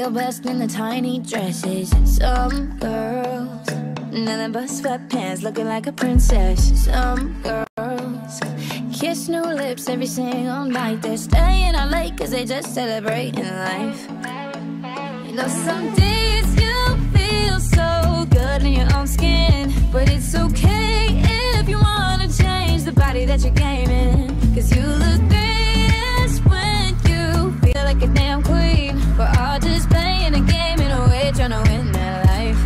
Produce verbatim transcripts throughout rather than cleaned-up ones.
feel best in the tiny dresses. Some girls, nothing but sweatpants, looking like a princess. Some girls kiss new lips every single night. They're staying out late cause they just celebrating life. You know, some days you feel so good in your own skin, but it's okay if you wanna change the body that you're gaming. Cause you look greatest when you feel like a damn queen. We're all just playing a game in a way, trying to win that life.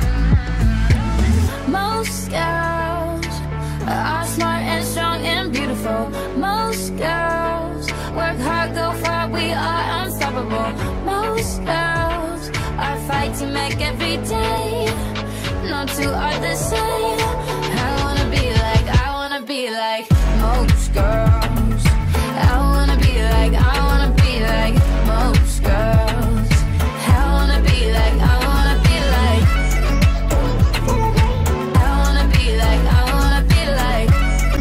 Most girls are smart and strong and beautiful. Most girls work hard, go far, we are unstoppable. Most girls are fighting back every day. No two are the same. I wanna be like, I wanna be like most girls. I wanna be like, I wanna be like most girls. I wanna be like, I wanna be like, I wanna be like, I wanna be like,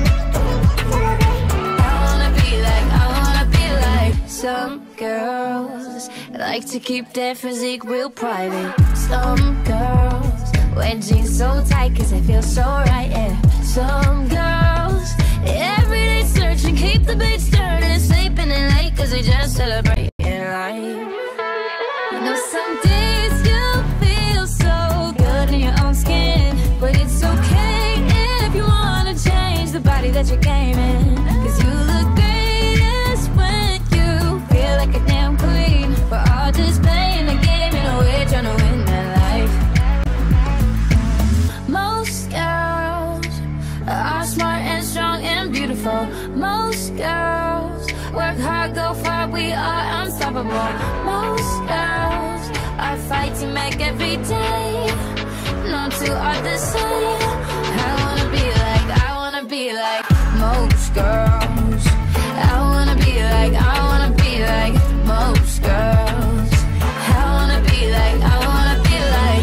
I wanna be like, I wanna be like. Some girls like to keep their physique real private. Some girls wear jeans so tight cause they feel so right, yeah. Some girls every day searching, keep the beat stirring, sleeping in late cause they just celebrate life. You know, some days you feel so good in your own skin, but it's okay if you wanna change the body that you're gaming. Cause you look greatest when you feel like a damn queen. We're all just playing a game in a way, trying to win that life. Most girls are smart and strong and beautiful. Most girls work hard, go far, we are unstoppable. Most girls are fighting back every day. No two are the same. I wanna be like, I wanna be like most girls. I wanna be like, I wanna be like most girls. I wanna be like, I wanna be like,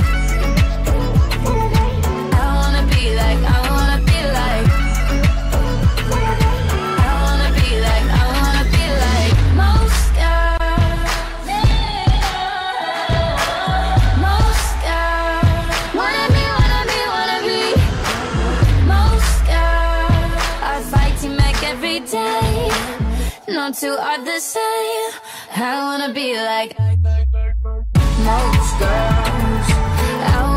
I wanna be like, I wanna be like, I wanna be like, I wanna be like most girls. Most girls wanna be, wanna be, wanna be. Most girls are fighting back every day. No two are the same. I wanna be like most girls. I